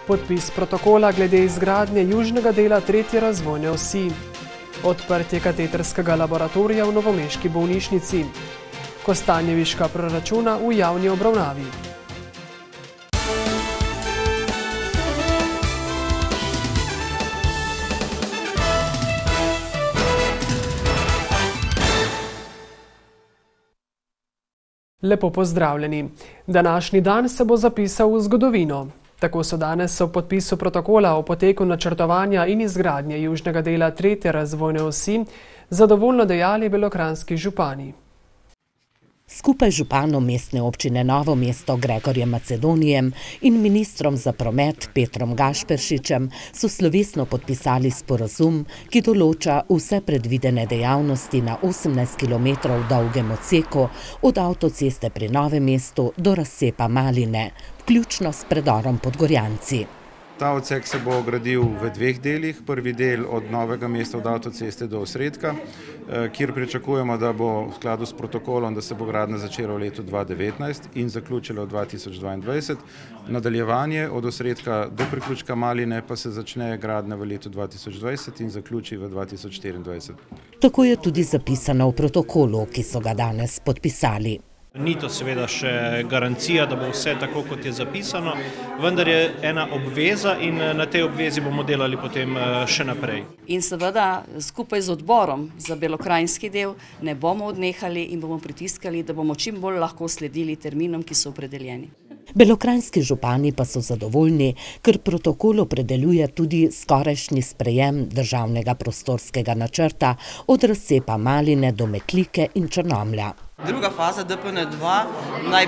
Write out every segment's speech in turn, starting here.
Podpis protokola glede izgradnje južnega dela 3. razvojne osi. Odprtje katetrskega laboratorija v novomeški bolnišnici. Kostanjeviška proračuna v javni obravnavi. Lepo pozdravljeni. Današnji dan se bo zapisal v zgodovino. Tako so danes ob podpisu protokola o poteku načrtovanja in izgradnje južnega dela 3. razvojne osi zadovoljno dejali belokranjski župani. Skupaj z županom mestne občine Novo mesto Gregorjem Macedonijem in ministrom za promet Petrom Gašperšičem so slovesno podpisali sporazum, ki določa vse predvidene dejavnosti na 18 km dolgem odseku od avtoceste pri Novem mestu do razcepa Maline, vključno s predorom pod Gorjanci. Ta odsek se bo gradil v dveh delih. Prvi del od Novega mesta od avtoceste do Osredka, kjer pričakujemo, da bo v skladu s protokolom, da se bo gradnja začela v letu 2019 in zaključila v 2022. Nadaljevanje od Osredka do priključka Maline pa se začne gradnja v letu 2020 in zaključi v 2024. Tako je tudi zapisano v protokolu, ki so ga danes podpisali. Ni to seveda še garancija, da bo vse tako, kot je zapisano, vendar je ena obveza in na tej obvezi bomo delali potem še naprej. In seveda skupaj z odborom za belokranjski del ne bomo odnehali in bomo pritiskali, da bomo čim bolj lahko sledili terminom, ki so opredeljeni. Belokranjski župani pa so zadovoljni, ker protokol opredeljuje tudi skorajšnji sprejem državnega prostorskega načrta od razcepa Maline do Metlike in Črnomlja. Druga faza DPN2 naj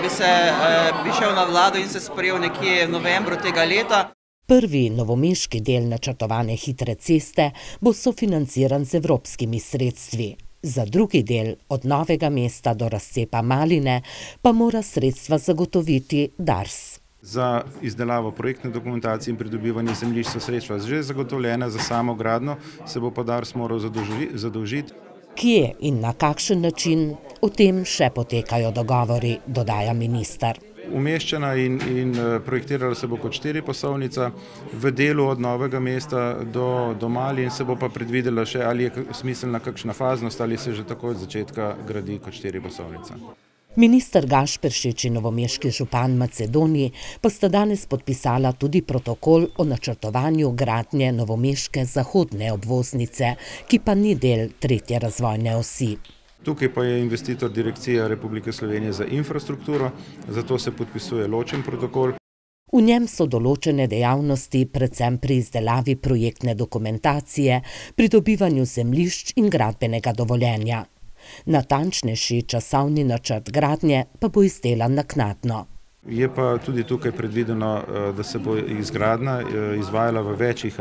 bi šel na vlado in se sprejel nekje v novembru tega leta. Prvi novomeški del načrtovane hitre ceste bo sofinanciran z evropskimi sredstvi. Za drugi del od Novega mesta do razcepa Maline pa mora sredstva zagotoviti DARS. Za izdelavo projektne dokumentacije in pridobivanje zemljišč so sredstva že zagotovljena, za samo gradnjo se bo pa DARS moral zadolžiti. Kje in na kakšen način, o tem še potekajo dogovori, dodaja minister. Umeščena in projektirala se bo kot 4-pasovnica, v delu od Novega mesta do Malin se bo pa predvidela še, ali je smiselna kakšna faznost, ali se že tako od začetka gradi kot 4-pasovnica. Minister Gašperšič in novomeški župan Macedonij pa sta danes podpisala tudi protokol o načrtovanju gradnje novomeške zahodne obvoznice, ki pa ni del 3. razvojne osi. Tukaj pa je investitor Direkcija Republike Slovenije za infrastrukturo, zato se podpisuje ločen protokol. V njem so določene dejavnosti, predvsem pri izdelavi projektne dokumentacije, pridobivanju zemljišč in gradbenega dovoljenja. Natančnejši časovni načrt gradnje pa bo izdelan naknadno. Je pa tudi tukaj predvideno, da se bo izgradnja izvajala v večjih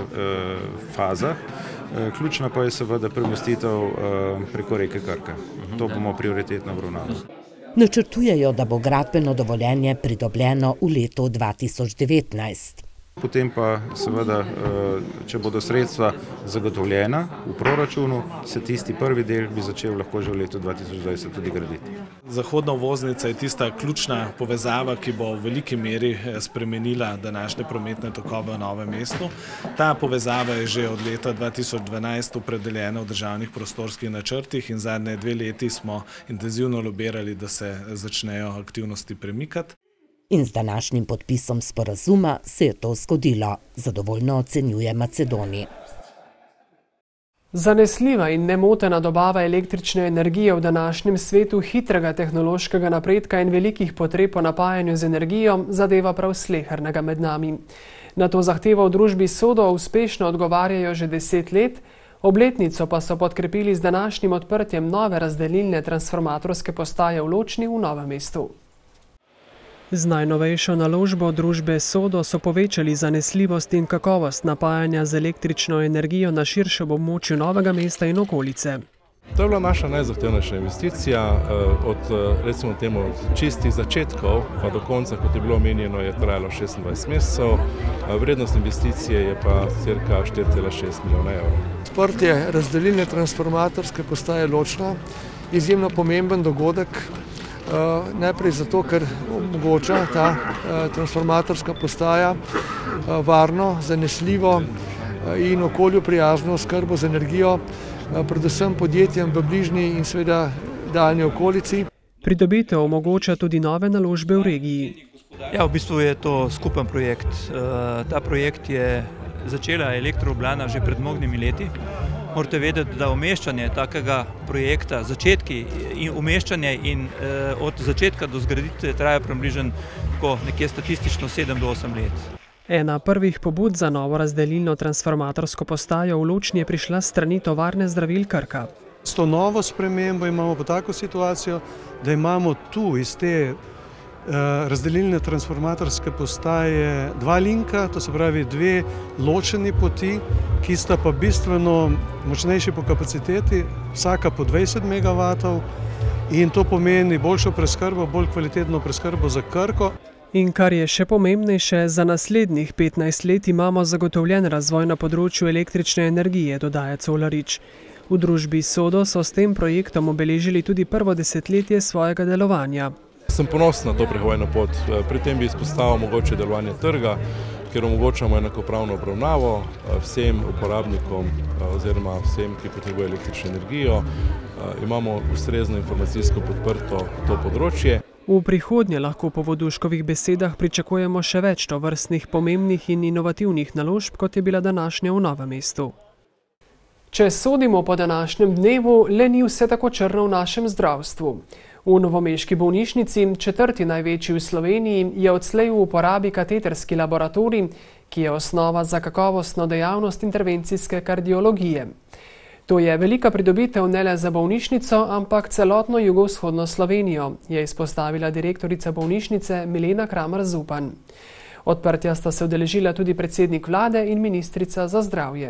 fazah. Ključna pa je seveda premostitev preko reke Krke. To bomo prioritetno obravnavali. Načrtujejo, da bo gradbeno dovoljenje pridobljeno v letu 2019. Potem pa seveda, če bodo sredstva zagotovljena v proračunu, se tisti prvi del bi začel lahko že v letu 2020 tudi graditi. Zahodna obvoznica je tista ključna povezava, ki bo v veliki meri spremenila današnje prometne tokove v Novem mestu. Ta povezava je že od leta 2012 opredeljena v državnih prostorskih načrtih in zadnje 2 leti smo intenzivno lobirali, da se začnejo aktivnosti premikati. In z današnjim podpisom sporazuma se je to zgodilo, zadovoljno ocenjuje Macedonij. Zanesljiva in nemotena dobava električne energije v današnjem svetu hitrega tehnološkega napredka in velikih potreb po napajanju z energijo zadeva prav slehernega med nami. Na to zahtevo v družbi SODO uspešno odgovarjajo že 10 let, obletnico pa so podkrepili z današnjim odprtjem nove razdelilne transformatorske postaje v Ločni v Novem mestu. Z najnovejšo naložbo družbe SODO so povečali zanesljivost in kakovost napajanja z električno energijo na širšem območju Novega mesta in okolice. To je bila naša najzahtevnejša investicija, od recimo temu čistih začetkov pa do konca, kot je bilo omenjeno, je trajalo 26 mesecev, vrednost investicije je pa cirka 4,6 milijona evrov. Odprtje razdelilne transformatorske postaje Ločna, izjemno pomemben dogodek Najprej zato, ker omogoča ta transformatorska postaja varno, zanesljivo in okolju prijazno oskrbo z energijo, predvsem podjetjem v bližnji in seveda daljni okolici. Pridobitev omogoča tudi nove naložbe v regiji. Ja, v bistvu je to skupen projekt. Ta projekt je začela Elektro Ljubljana že pred mnogimi leti. Morate vedeti, da umeščanje takega projekta, začetki in umeščanje in od začetka do zgraditve traja približno nekje statistično 7 do 8 let. Ena prvih pobud za novo razdelilno transformatorsko postajo v Ločni je prišla s strani tovarne zdravil Krka. S to novo spremembo imamo pa tako situacijo, da imamo tu iz te razdelilne transformatorske postaje dva linka, to se pravi dve ločeni poti, ki sta pa bistveno močnejši po kapaciteti, vsaka po 20 MW, in to pomeni boljšo preskrbo, bolj kvalitetno preskrbo za Krko. In kar je še pomembnejše, za naslednjih 15 let imamo zagotovljen razvoj na področju električne energije, dodaja Colarič. V družbi Sodo so s tem projektom obeležili tudi prvo desetletje svojega delovanja. Sem ponosen na to prehojno pot. Pri tem bi izpostavil mogoče delovanje trga, kjer omogočamo enakopravno obravnavo vsem uporabnikom oziroma vsem, ki potrebujejo električno energijo. Imamo ustrezno informacijsko podprto to področje. V prihodnje lahko po Voduškovih besedah pričakujemo še več tovrstnih pomembnih in inovativnih naložb, kot je bila današnja v Novem mestu. Če sodimo po današnjem dnevu, le ni vse tako črno v našem zdravstvu. V novomeški bolnišnici, četrti največji v Sloveniji, je odslej v uporabi kateterski laboratorij, ki je osnova za kakovostno dejavnost intervencijske kardiologije. To je velika pridobitev ne le za bolnišnico, ampak celotno jugovzhodno Slovenijo, je izpostavila direktorica bolnišnice Milena Kramer-Zupan. Odprtja sta se udeležila tudi predsednik vlade in ministrica za zdravje.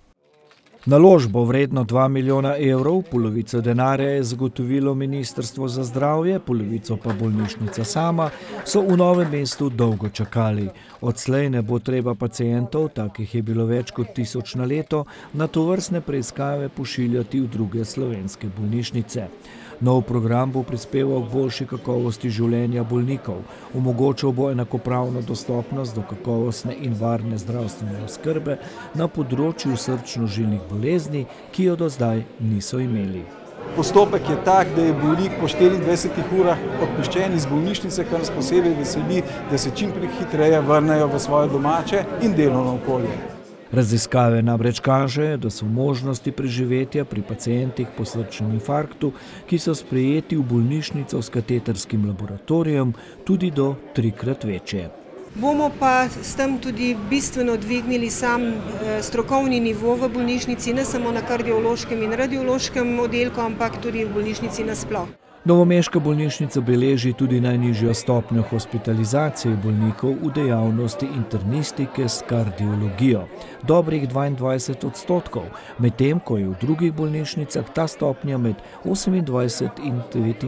Naložbo vredno 2 milijona evrov, polovico denarja je zagotovilo Ministrstvo za zdravje, polovico pa bolnišnica sama, so v Novem mestu dolgo čakali. Odslej ne bo treba pacientov, takih je bilo več kot 1000 na leto, na tovrstne preiskave pošiljati v druge slovenske bolnišnice. Nov program bo prispeval k boljši kakovosti življenja bolnikov, omogočal bo enakopravno dostopnost do kakovostne in varne zdravstvene oskrbe na področju srčno-žilnih bolezni, ki jo do zdaj niso imeli. Postopek je tak, da je bolnik po 24 urah odpuščen iz bolnišnice, kar nas posebej veseli, da se čim prej hitreje vrnejo v svoje domače in delovno okolje. Raziskave namreč kažejo, da so možnosti preživetja pri pacientih po srčnem infarktu, ki so sprejeti v bolnišnico s kateterskim laboratorijem, tudi do 3-krat večje. Bomo pa s tem tudi bistveno dvignili sam strokovni nivo v bolnišnici, ne samo na kardiološkem in radiološkem oddelku, ampak tudi v bolnišnici nasploh. Novomeška bolnišnica beleži tudi najnižjo stopnjo hospitalizacije bolnikov v dejavnosti internistike s kardiologijo, dobrih 22%, medtem ko je v drugih bolnišnicah ta stopnja med 28 in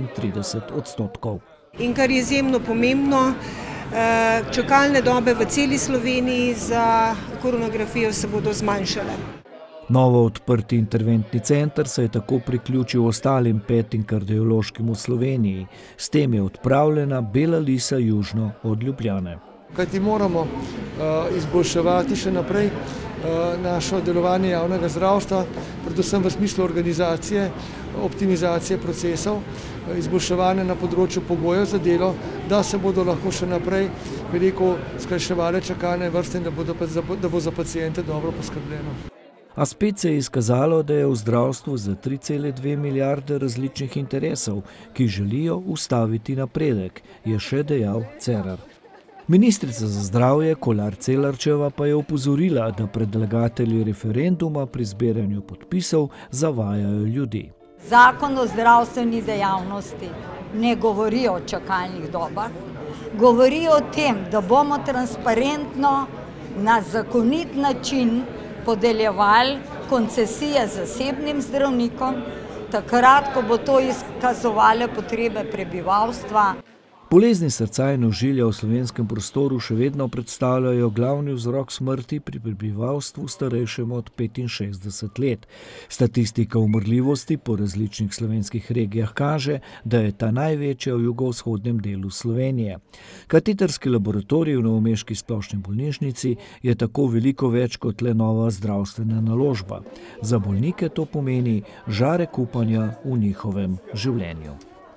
39%. In kar je izjemno pomembno, čakalne dobe v celi Sloveniji za koronografijo se bodo zmanjšale. Novo odprti interventni center se je tako priključil ostalim 5 kardiološkim v Sloveniji. S tem je odpravljena bela lisa južno od Ljubljane. Kajti moramo izboljševati še naprej našo delovanje javnega zdravstva, predvsem v smislu organizacije, optimizacije procesov, izboljševanja na področju pogojev za delo, da se bodo lahko še naprej veliko skrajševale čakalne vrste in da bo za paciente dobro poskrbljeno. A spet se je izkazalo, da je v zdravstvu za 3,2 milijarde različnih interesov, ki želijo ustaviti napredek, je še dejal Cerar. Ministrica za zdravje Kolar Celarčeva pa je opozorila, da predlagatelji referenduma pri zbiranju podpisov zavajajo ljudi. Zakon o zdravstveni dejavnosti ne govori o čakalnih dobah, govori o tem, da bomo transparentno na zakonit način podeljevali koncesije zasebnim zdravnikom, takrat, ko bo to izkazovale potrebe prebivalstva. Bolezni srca in ožilja v slovenskem prostoru še vedno predstavljajo glavni vzrok smrti pri prebivalstvu starejšem od 65 let. Statistika umrljivosti po različnih slovenskih regijah kaže, da je ta največja v jugovzhodnem delu Slovenije. Kateterski laboratorij v novomeški splošni bolnišnici je tako veliko več kot le nova zdravstvena naložba. Za bolnike to pomeni žarek upanja v njihovem življenju.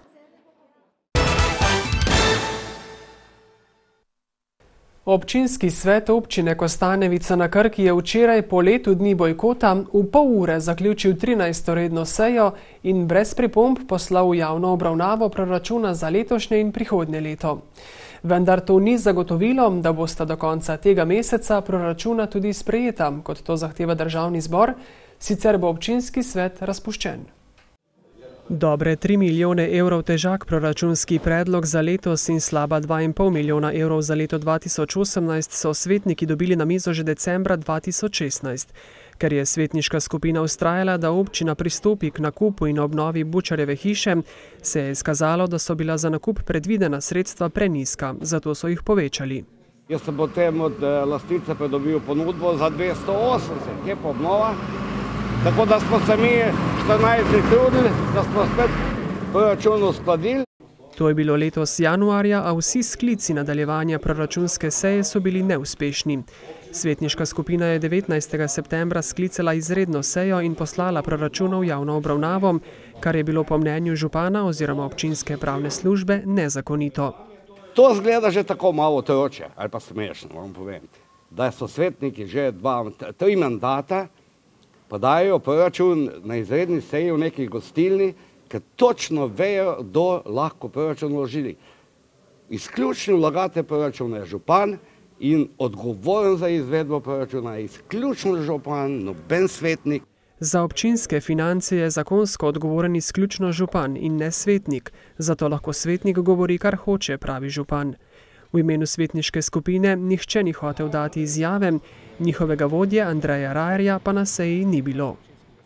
Občinski svet občine Kostanevica na Krki je včeraj po letu dni bojkota v pol ure zaključil 13. redno sejo in brez pripomb poslal v javno obravnavo proračuna za letošnje in prihodnje leto. Vendar to ni zagotovilo, da bosta do konca tega meseca proračuna tudi sprejeta, kot to zahteva državni zbor, sicer bo občinski svet razpuščen. Dobre 3 milijone evrov težak proračunski predlog za letos in slaba 2,5 milijona evrov za leto 2018 so svetniki dobili na mizo že decembra 2016. Ker je svetniška skupina vztrajala, da občina pristopi k nakupu in obnovi Bučarjeve hiše, se je izkazalo, da so bila za nakup predvidena sredstva prenizka, zato so jih povečali. Jaz sem potem od lastnice pridobil ponudbo za 280, je pa obnova. Tako da smo se mi 14 trudili, da smo spet proračun uskladili. To je bilo letos januarja, a vsi sklici nadaljevanja proračunske seje so bili neuspešni. Svetniška skupina je 19. septembra sklicala izredno sejo in poslala proračun v javno obravnavo, kar je bilo po mnenju župana oziroma občinske pravne službe nezakonito. To zgleda že tako malo otročje, ali pa smešno, moram povedati, da so svetniki že 3 mandata podajo proračun na izredni seji v nekih gostilni, ker točno vejo, kdo lahko proračun vložili. Izključni vlagatelj proračuna je župan in odgovoren za izvedbo proračuna je izključno župan, noben svetnik. Za občinske finance je zakonsko odgovoren izključno župan in ne svetnik, zato lahko svetnik govori, kar hoče, pravi župan. V imenu svetniške skupine nihče ni hotel dati izjave, njihovega vodje Andreja Rajerja pa na seji ni bilo.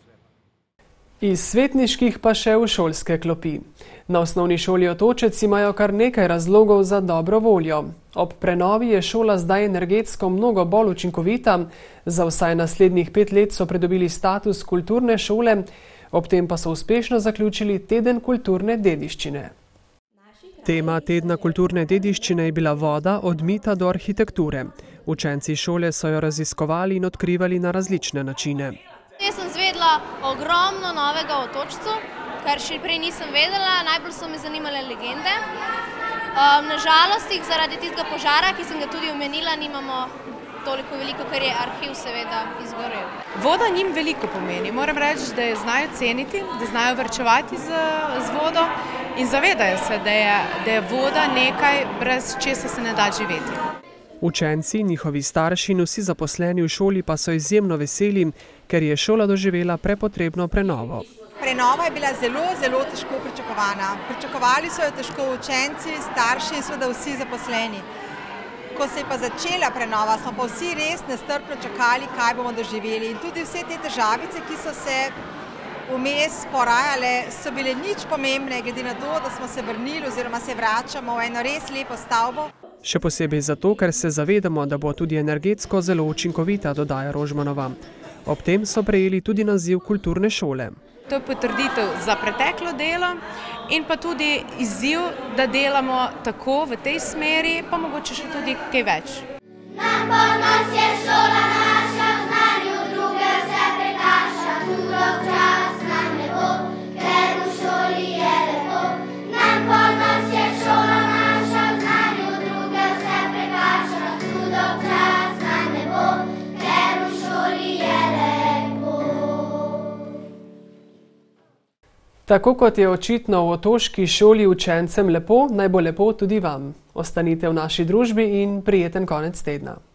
Iz svetniških pa še v šolske klopi. Na osnovni šoli Otočec imajo kar nekaj razlogov za dobro voljo. Ob prenovi je šola zdaj energetsko mnogo bolj učinkovita, za vsaj naslednjih 5 let so pridobili status kulturne šole, ob tem pa so uspešno zaključili teden kulturne dediščine. Tema tedna kulturne dediščine je bila voda od mita do arhitekture. Učenci šole so jo raziskovali in odkrivali na različne načine. Jaz sem zvedela ogromno novega o Otočcu, kar še prej nisem vedela, najbolj so me zanimale legende. Nažalost jih zaradi tistega požara, ki sem ga tudi omenila, nimamo toliko veliko, ker je arhiv seveda izgorel. Voda njim veliko pomeni. Moram reči, da je znajo ceniti, da znajo varčevati z vodo in zavedajo se, da je voda nekaj, brez česa se ne da živeti. Učenci, njihovi starši in vsi zaposleni v šoli pa so izjemno veseli, ker je šola doživela prepotrebno prenovo. Prenova je bila zelo, zelo težko pričakovana. Pričakovali so jo težko učenci, starši in seveda vsi zaposleni. Ko se je pa začela prenova, smo pa vsi res nestrpno čakali, kaj bomo doživeli. In tudi vse te težavice, ki so se vmes porajale, so bile nič pomembne, glede na to, da smo se vrnili oziroma se vračamo v eno res lepo stavbo. Še posebej zato, ker se zavedamo, da bo tudi energetsko zelo učinkovita, dodaja Rožmanova. Ob tem so prejeli tudi naziv kulturne šole. To je potrditev za preteklo delo in pa tudi izziv, da delamo tako v tej smeri, pa mogoče še tudi kaj več. Nam ponos je šola naša, v znanju druge vse prekaša, dolg čas nam ne bo, ker v šoli je lepo. Nam ponos je šola naša, v znanju druge vse prekaša, dolg čas nam ne bo, ker v šoli je lepo. Tako kot je očitno v otoški šoli učencem lepo, naj bo lepo tudi vam. Ostanite v naši družbi in prijeten konec tedna.